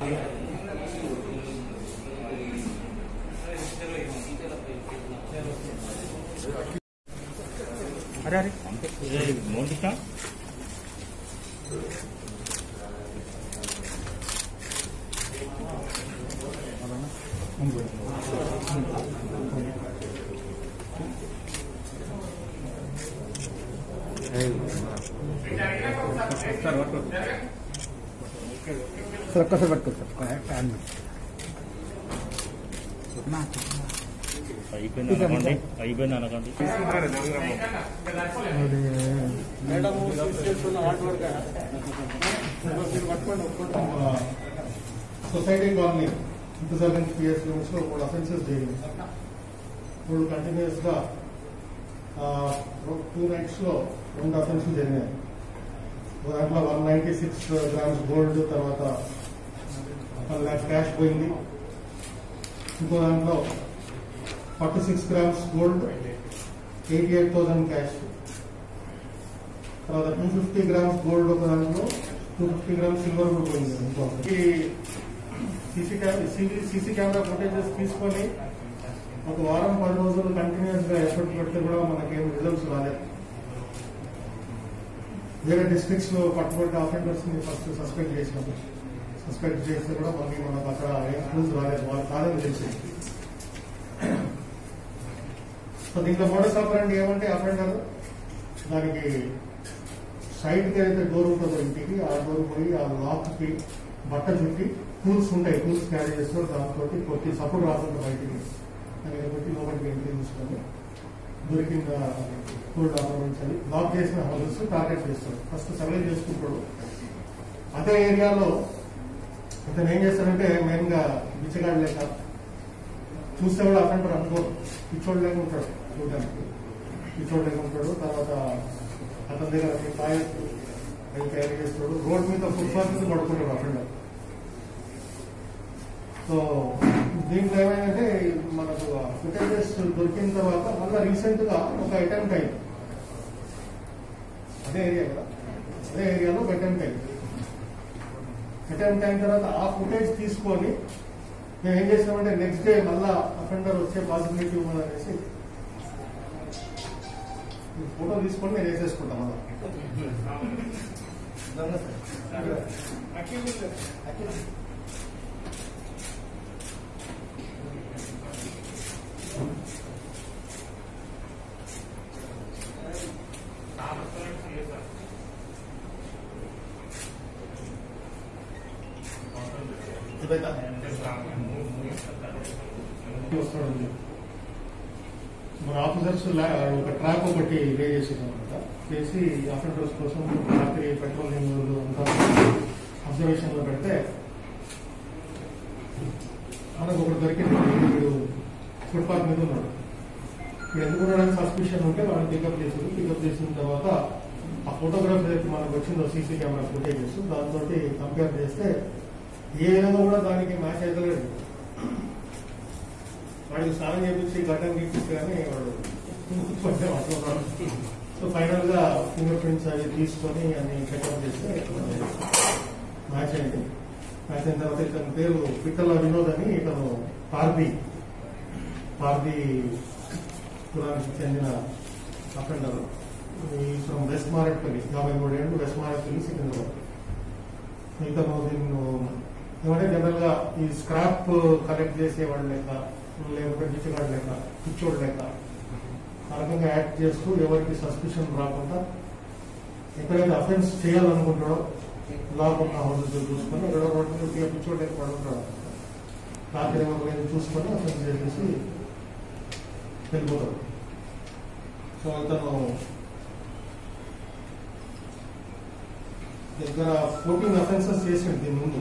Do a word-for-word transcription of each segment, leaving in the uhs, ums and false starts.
अरे अरे मोनिका सर कसं पटकं सर काय అయిపోయింది అనకండి అయిపోయింది అనకండి సొసైటీ కాలనీ ఇంతజాగన్ పిఎస్ లిమిట్స్ లో మూడు అఫెన్సెస్ జరిగింది. ఇప్పుడు కంటిన్యూస్ గా టూ నైట్స్ లో రెండు అఫెన్సులు జరిగినాయి. దాంట్లో one ninety six grams gold, తర్వాత వన్ ల్యాక్ క్యాష్ పోయింది. ఇంకో దాంట్లో forty six grams gold, eighty eight thousand cash, తర్వాత టూ ఫిఫ్టీ గ్రామ్స్ గోల్డ్ ఒక దాంట్లో, టూ ఫిఫ్టీ గ్రామ్స్ సిల్వర్ కూడా పోయింది. ఇంకో సీసీ సీసీ కెమెరా ఫుటేజెస్ తీసుకొని ఒక వారం పది రోజులు కంటిన్యూస్ గా ఎఫర్ట్ పెడితే కూడా మనకేం రిజల్ట్స్ రాలేదు. వేరే డిస్ట్రిక్ట్స్ లో పట్టుబడ్డ ఆఫెండర్స్ ని ఫస్ట్ సస్పెక్ట్ చేసినాము. సస్పెక్ట్ చేస్తే కూడా మళ్ళీ మనకు అక్కడ ఏం క్లూజ్ రాలేదు, వాళ్ళ కాదని తెలిసింది. సో దీంట్లో మోడస్ ఆపరెండి ఏమంటే అఫెండర్ దానికి సైడ్ కి అయితే డోర్ ఉంటుందో ఇంటికి, ఆ డోర్ పోయి ఆ లాక్ కి బట్ట చుట్టి టూల్స్ ఉంటాయి, టూల్స్ క్యారీ చేస్తారు, దాంతో కొట్టి సపోర్ట్ రాకుండా బయటికి దాన్ని కొట్టి లోపలికి ఎంట్రీ తీసుకొని దొరికిన టూల్ డాక్యుమెంట్స్ అని లాక్ చేసిన హౌసెస్ టార్గెట్ చేస్తాడు. ఫస్ట్ సర్వే చేసుకుంటాడు. అదే ఏరియాలో ఇతను ఏం చేస్తాడంటే మెయిన్ గా బిచ్చగాడు లేక చూస్తే కూడా అఫెండర్ అనుకో పిచ్చోడు లేకుంటాడు, చూడడానికి పిచ్చోడు లేకుంటాడు. తర్వాత అతని దగ్గర ఫైర్ అవి క్యారీ చేస్తాడు. రోడ్ మీద ఫుట్పాత్ మీద పడుకుంటాడు అఫెండర్. సో దీంట్లో ఏమైందంటే మనకు ఫుటేజెస్ దొరికిన తర్వాత మళ్ళీ రీసెంట్ గా ఒక అటెంప్ట్ అయింది అదే ఏరియా కదా, అదే ఏరియాలో ఒక అటెంప్ట్ అయింది. అటెంప్ట్ అయిన తర్వాత ఆ ఫుటేజ్ తీసుకొని మేము ఏం చేసామంటే నెక్స్ట్ డే మళ్ళా అఫెండర్ వచ్చే పాసిబిలిటీ ఉన్నదనేసి ఫోటో తీసుకొని నేను వేసేసుకుంటాం మళ్ళా. మన ఆఫీసర్స్ ఒక ట్రాక్ ఒకటి వే చేసేదన్నమాట. చేసి అఫెండర్స్ కోసం రాత్రి పెట్రోలింగ్ అంతా అబ్జర్వేషన్ లో పెడితే మనకు ఒకటి దొరికింది. వీడు ఫుట్పాత్ మీద ఉన్నాడు. ఇప్పుడు ఎందుకున్నాడని సస్పిషన్ ఉంటే మనం పికప్ చేసారు. పికప్ చేసిన తర్వాత ఆ ఫోటోగ్రాఫ్ దగ్గరికి మనకు వచ్చిందో సీసీ కెమెరా ఫుటేజెస్, దాంతో కంపేర్ చేస్తే ఏ విధంగా కూడా దానికి మ్యాచ్ అయితే వాడికి స్నానం చేపించి గడ్డం గీపించి కానీ వాడు సో ఫైనల్ గా ఫింగర్ ప్రింట్స్ అవి తీసుకొని అన్ని చెకప్ చేస్తే మ్యాచ్ అయింది. మ్యాచ్ అయిన తర్వాత ఇతని పేరు పిట్టల వినోద్ అని, ఇతను పార్దీ పార్దీ కులానికి చెందిన అఫెండర్. ఫ్రమ్ వెస్ట్ మారేట్పల్లి, యాభై మూడు ఏళ్ళు, వెస్ట్ మారేట్పల్లి, సికింద్రాబాద్. ఇతను దీన్ని ఏమంటే జనరల్ గా ఈ స్క్రాప్ కలెక్ట్ చేసేవాడు లేక, లేకపోతే బిచ్చగాడు లేక, పిచ్చోడు లేక ఆ రకంగా యాక్ట్ చేస్తూ ఎవరికి సస్పిషన్ రాకుండా ఎక్కడైతే అఫెన్స్ చేయాలనుకుంటాడో లాక్ ఉన్న హౌసెస్ చూసుకొని ఎవరో రోడ్డు పిచ్చోడు లేక పడుకుంటాడు. రాత్రి ఎవరు చూసుకొని అఫెన్స్ చేసేసి వెళ్ళిపోతాడు. సో ఇతను దగ్గర ఫోర్టీన్ అఫెన్సెస్ చేసిండు దీని ముందు.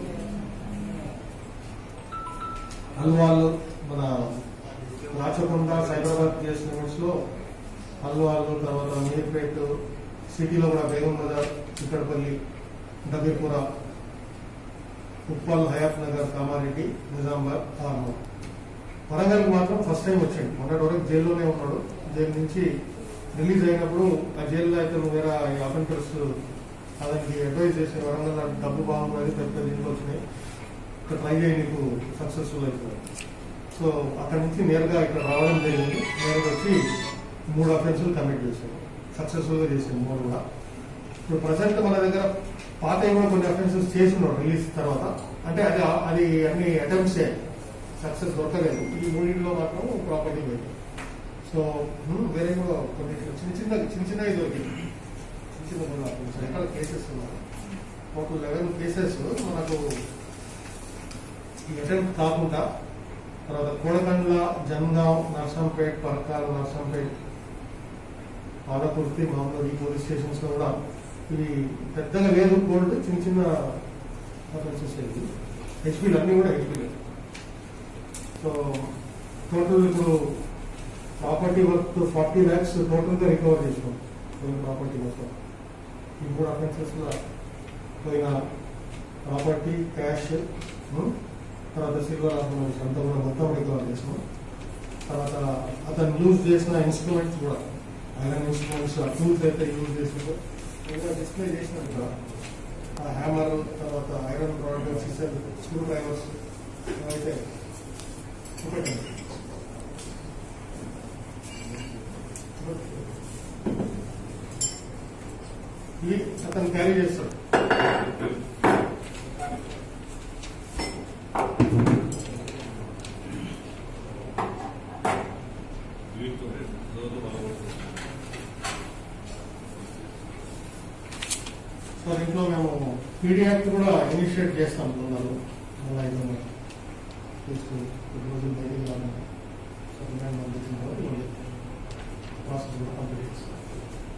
అల్వాల్, మన రాచకొండ, సైబరాబాద్ కేసు లిమిట్స్ లో అల్వాల్, తర్వాత మీర్పేట్ సిటీలో కూడా బేగం బజార్, చిక్కడపల్లి, డబ్బీపుర, ఉప్పల్, హయాత్ నగర్, కామారెడ్డి, నిజామాబాద్, ఆర్మూర్. వరంగల్ మాత్రం ఫస్ట్ టైం వచ్చాడు. మొన్నటి వరకు జైల్లోనే ఉన్నాడు. జైలు నుంచి రిలీజ్ అయినప్పుడు ఆ జైల్లో అయితే వేరే అఫెండర్స్ అతనికి అడ్వైజ్ చేసే వరంగల్ డబ్బు బాగున్నది, పెద్ద దీంట్లో వచ్చినాయి, ఇక్కడ ట్రై చేయి నీకు సక్సెస్ఫుల్ అవుతుంది. సో అక్కడి నుంచి నేరుగా ఇక్కడ రావడం జరిగింది. నేరుగా వచ్చి మూడు అఫెన్సులు కమిట్ చేశాడు, సక్సెస్ఫుల్గా చేసాడు మూడు కూడా. ఇప్పుడు ప్రజెంట్ మన దగ్గర పాత కూడా కొన్ని అఫెన్సెస్ చేసి ఉన్నాడు రిలీజ్ తర్వాత. అంటే అది అది అన్ని అటెంప్ట్స్ సక్సెస్ దొరకలేదు. ఈ మూడింటిలో మాత్రం ప్రాపర్టీ పోయింది. సో వేరే కూడా కొన్ని చిన్న చిన్న చిన్న చిన్నవి దొరికింది. చిన్న చిన్న కొన్ని ఎక్కడ కేసెస్ ఉన్నాయి. టోటల్ లెవెన్ కేసెస్ మనకు ఈ అటెంప్ట్ కాకుండా తర్వాత కోడకండ్ల, జన్గాం, నర్సంపేట్, పర్కాల్, నర్సంపేట్, పాలకుర్తి, మామూలు ఈ పోలీస్ స్టేషన్స్ లో కూడా ఇవి పెద్దగా లేదు కోల్డ్, చిన్న చిన్న అఫెన్సెస్ అయ్యి హెచ్పీలు అన్నీ కూడా హెచ్పీలు. సో టోటల్ ఇప్పుడు ప్రాపర్టీ వర్త్ ఫార్టీ ల్యాక్స్ టోటల్గా రికవర్ చేసినాం ప్రాపర్టీ మొత్తం. ఈ మూడు అఫెన్సెస్ పోయిన ప్రాపర్టీ, క్యాష్, తర్వాత సిల్వర్ ఆర్నమెంట్స్ అంతా కూడా మొత్తం రికవర్ చేసినాం. తర్వాత అతను యూజ్ చేసిన ఇన్స్ట్రుమెంట్స్ కూడా ఐరన్ ఇన్స్ట్రుమెంట్స్, టూల్స్ అయితే యూజ్ చేసిందో డిస్ప్లే చేసినట్టు కూడా హ్యామర్, తర్వాత iron rod, scissor, screwdrivers అయితే చూపెట్టండి. ఇవి అతను క్యారీ చేస్తాడు. సో దీంట్లో మేము పీడీ యాక్ట్ కూడా ఇనిషియేట్ చేస్తాం. ఉన్నారు మళ్ళీ ఐదు వందలు తీసుకుని రోజులు బయటికి ప్రాసెస్ కూడా కంప్లీట్ చేస్తాం.